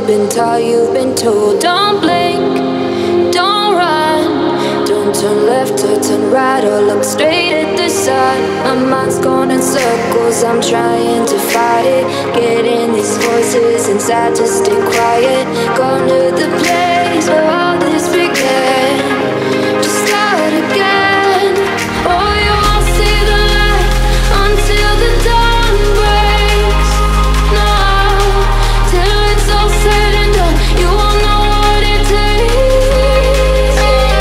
been taught, you've been told. Don't blink, don't run, don't turn left or turn right or look straight at the sun. My mind's going in circles, I'm trying to fight it. Getting these voices inside to stay quiet. Going to the place where all this began. Just start again. Oh, you won't see the light until the dawn breaks. No, till it's all said and done, you won't know what it takes.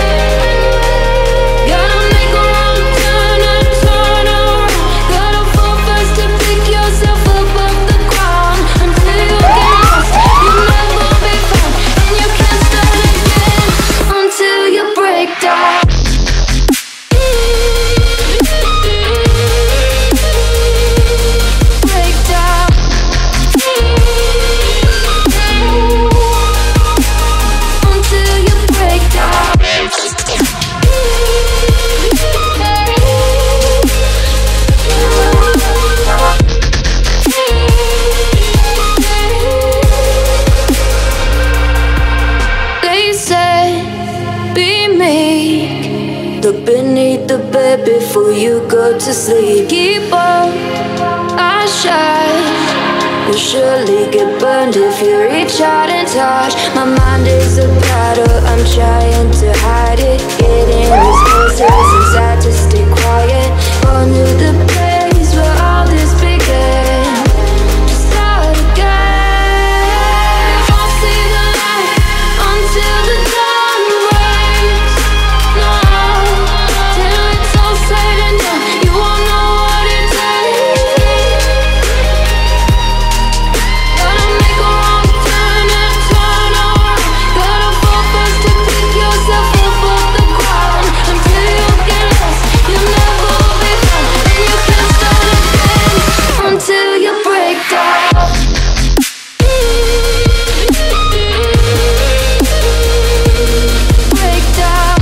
Gotta make a wrong turn and turn around. Gotta fall fast to pick yourself up off the ground. Until you get lost, you'll never be found. And you can't start again until you break down. Break down. Until you break down. They say, be meek. Look beneath the bed before you go to sleep. Keep on, I shine. You'll surely get burned if you reach out and touch. My mind is a battle, I'm trying to hide it. Getting these voices inside to stay quiet. On to the place where all this began. Just start again. Won't see the light until the dawn breaks. No, till it's all said and done, you won't know what it takes. Gotta make a wrong turn and turn around. Gotta fall fast to pick yourself up off the ground. Until you get lost, you'll never be found. And you can't start again until you break down. Break down.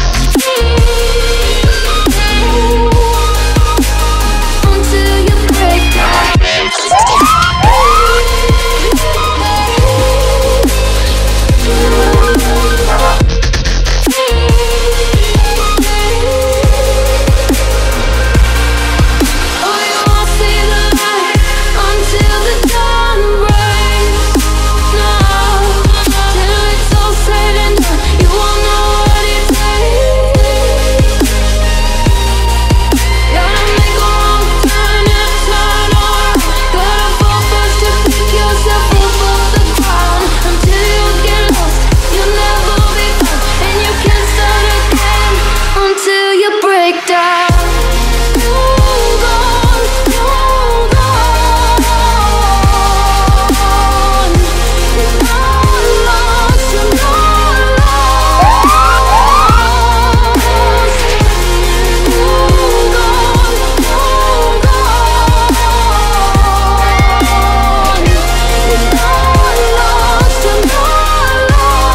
Until you break down. Oh, you won't see the light until the dawn breaks. No, till it's all said and done, you won't know what it takes. Gotta make a wrong turn and turn around. Gotta fall fast to pick yourself up off the ground. Until you get lost, you'll never be found. And you can't start again until you break down. Hold on, hold on. You're not lost, you're not lost. Hold on, hold on. You're not lost, you're not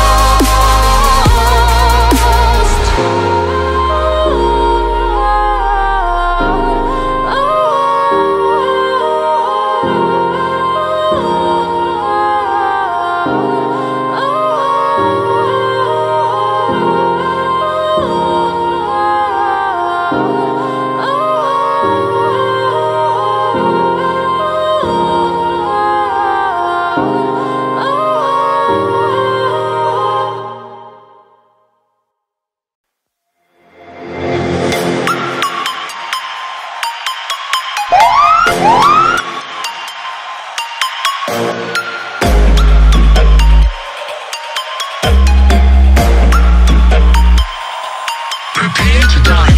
Prepare to die.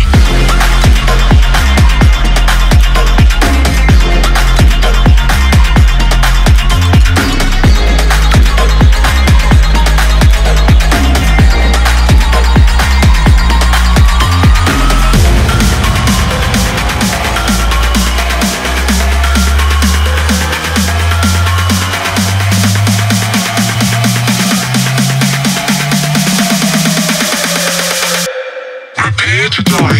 Prepare to die.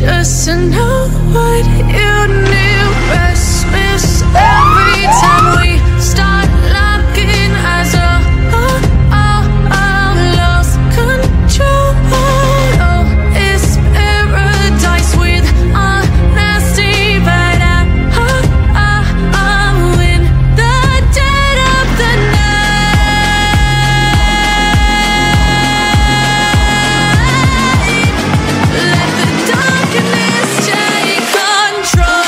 just to know what you knew. Restless every time we start locking eyes. Lost control. Oh, it's paradise with honesty, but I'm in the dead of the night. Let the darkness take control.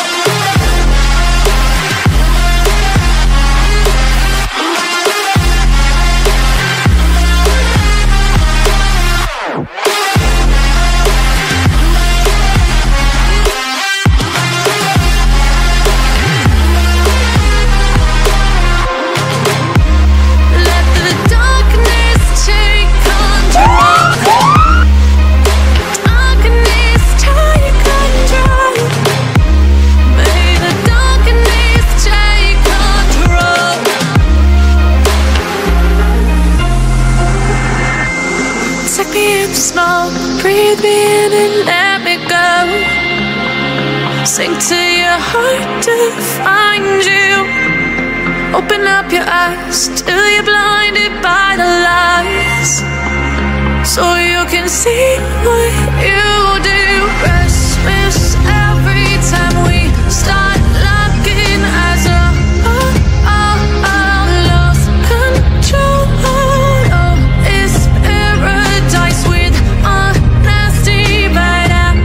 Let the darkness take control. Darkness take control. May the darkness take control. Take me in the smoke, breathe me in and let me go. Sink to your heart to find you. Open up your eyes till you're blinded by the lies, so you can see what you do. Restless every time we start locking eyes. Lost control. Oh, it's paradise with honesty, but I'm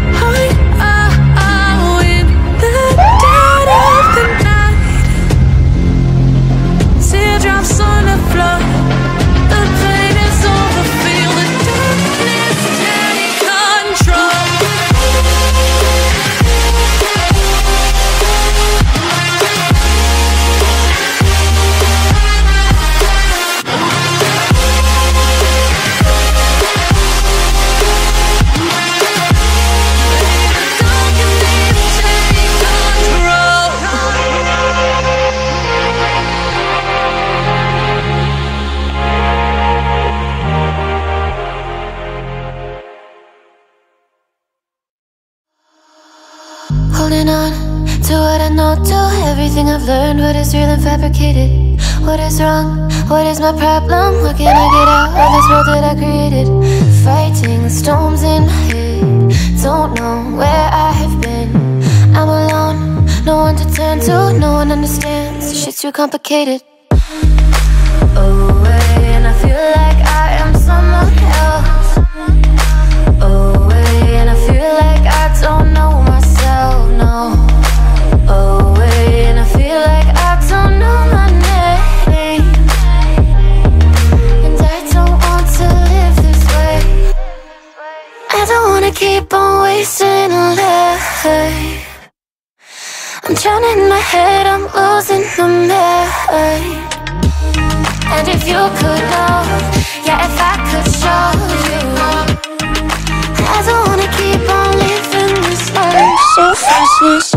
in the dead of the night. Teardrops on the floor. The pain is over. Feel the darkness take control. Holding on to what I know, to everything I've learned. What is real and fabricated? What is wrong? What is my problem? What can I get out of this world that I created? Fighting the storms in my head. Don't know where I have been. I'm alone, no one to turn to. No one understands, this shit's too complicated. Away, and I feel like I am someone else. Away, and I feel like I don't know myself, no. Away, and I feel like I don't know my name. And I don't want to live this way. I don't wanna keep on wasting a life. I'm drowning in my head, I'm losing my mind. And if you could know, yeah, if I could show you, I don't wanna keep on living this life so fastless.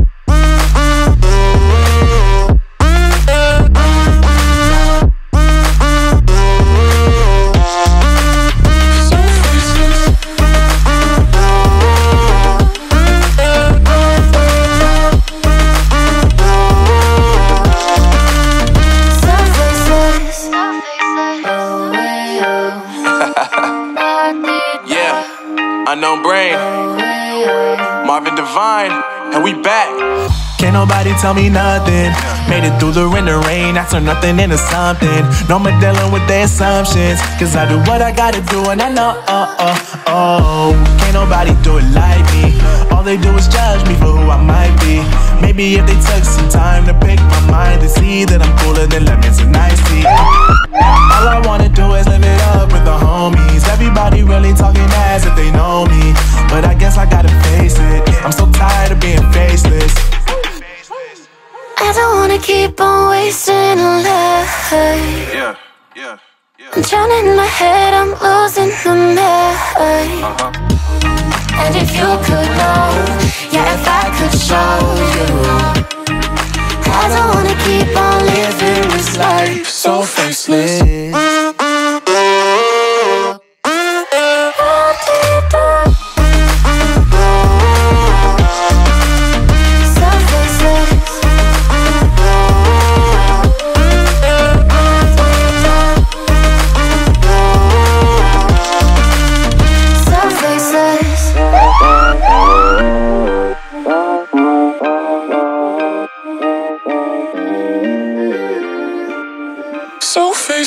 Unknown Brain, Marvin Divine, and we back. Can't nobody tell me nothing. Made it through the wind and rain, I turn nothing into something. No more dealing with their assumptions, cause I do what I gotta do and I know, can't nobody do it like me. All they do is judge me for who I might be. Maybe if they took some time to pick my mind, they see that I'm cooler than lemons and iced tea. All I wanna do is live it up with the homies. Everybody really talking as if they know me, but I guess I gotta face it, I'm so tired of being faceless. I don't wanna keep on wasting a life. I'm drowning in my head, I'm losing my mind. And if you could know, yeah, if I could show you, I don't wanna keep on living this life so faceless.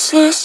useless.